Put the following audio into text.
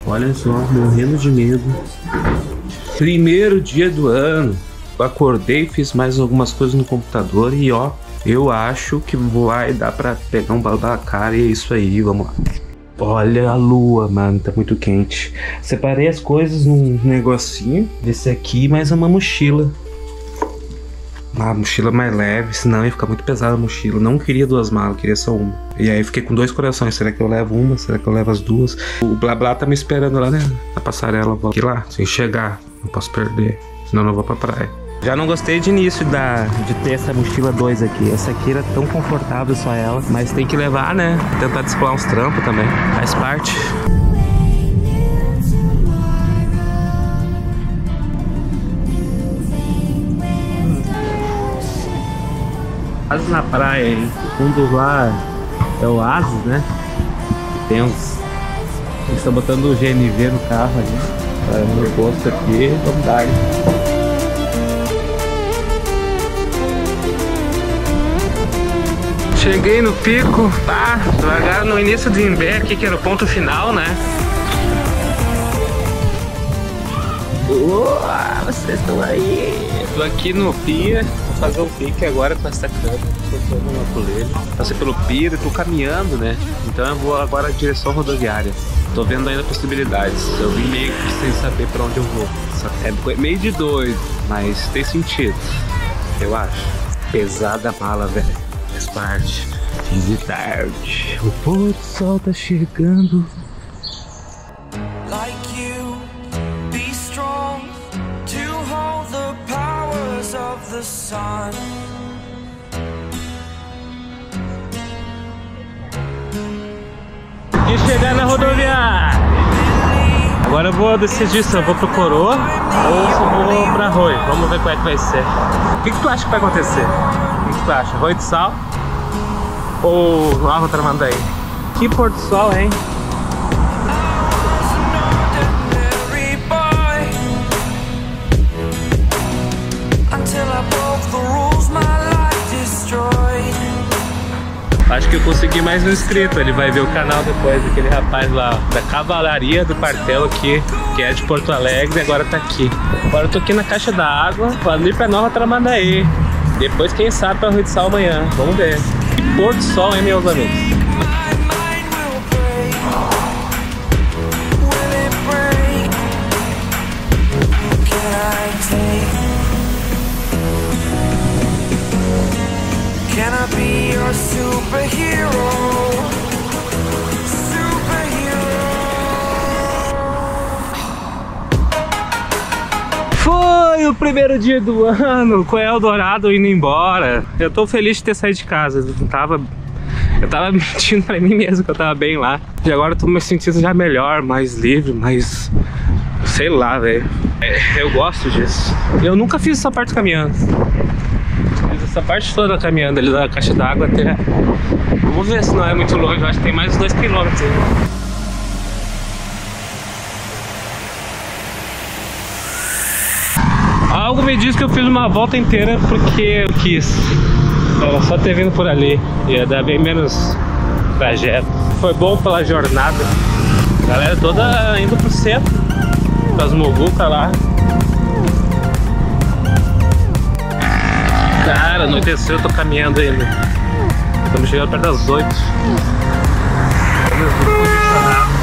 Olha só, morrendo de medo. Primeiro dia do ano. Acordei, fiz mais algumas coisas no computador e ó, eu acho que vai dar pra pegar um Babacar e é isso aí, vamos lá. Olha a lua, mano, tá muito quente. Separei as coisas num negocinho desse aqui, mais uma mochila. Uma mochila mais leve, senão ia ficar muito pesada a mochila. Não queria 2 malas, queria só uma. E aí fiquei com 2 corações. Será que eu levo uma? Será que eu levo as 2? O Blá Blá tá me esperando lá, né? Na passarela. Vou aqui lá, sem chegar. Não posso perder, senão eu não vou pra praia. Já não gostei de início de ter essa mochila 2 aqui. Essa aqui era tão confortável, só ela. Mas tem que levar, né? Tentar descolar uns trampos também. Faz parte. Quase na praia, hein? O fundo lá é o Oasis, né? E tem uns... Eles estão botando o GNV no carro ali. No posto aqui, vamos dar. Cheguei no pico, tá? Largaram no início do Imbé aqui, que era o ponto final, né? Vocês estão aí! Tô aqui no pier, vou fazer um pique agora com essa câmera. Tô tomando uma coleira. Passei pelo pier e tô caminhando, né? Então eu vou agora em direção rodoviária. Tô vendo ainda possibilidades. Eu vim meio que sem saber pra onde eu vou. É meio de doido, mas tem sentido, eu acho. Pesada a mala, velho. Faz parte. Fim de tarde. O pôr do sol tá chegando. Like you, be strong to hold the powers of the sun. E chegar na rodoviária. Agora eu vou decidir se eu vou pro Coroa ou se eu vou pra Arroio. Vamos ver qual é que vai ser. O que tu acha que vai acontecer? O que tu acha? Arroio do Sal ou Nova Tramandaí? Que pôr do sol, hein? Acho que eu consegui mais um inscrito. Ele vai ver o canal depois, aquele rapaz lá da Cavalaria do Quartel aqui, que é de Porto Alegre, e agora tá aqui. Agora eu tô aqui na caixa da água, ali pra Nova Tramandaí. Depois, quem sabe, pra Arroio do Sal amanhã. Vamos ver. Que pôr do sol, hein, meus amigos? Can I be your superhero? Foi o primeiro dia do ano com o Eldorado indo embora. Eu tô feliz de ter saído de casa. Eu tava mentindo pra mim mesmo que eu tava bem lá. E agora eu tô me sentindo já melhor, mais livre, mais... sei lá, velho. Eu gosto disso. Eu nunca fiz essa parte caminhando. Fiz essa parte toda caminhando ali da caixa d'água até... Vamos ver se não é muito longe. Eu acho que tem mais uns 2 km aí. Algo me diz que eu fiz uma volta inteira porque eu quis. Era só ter vindo por ali. Ia dar bem menos trajeto. Foi bom pela jornada. A galera toda indo pro centro. Pras muvucas lá. Cara, anoiteceu, eu tô caminhando ainda. Estamos chegando perto das 8. Estamos muito posicionados.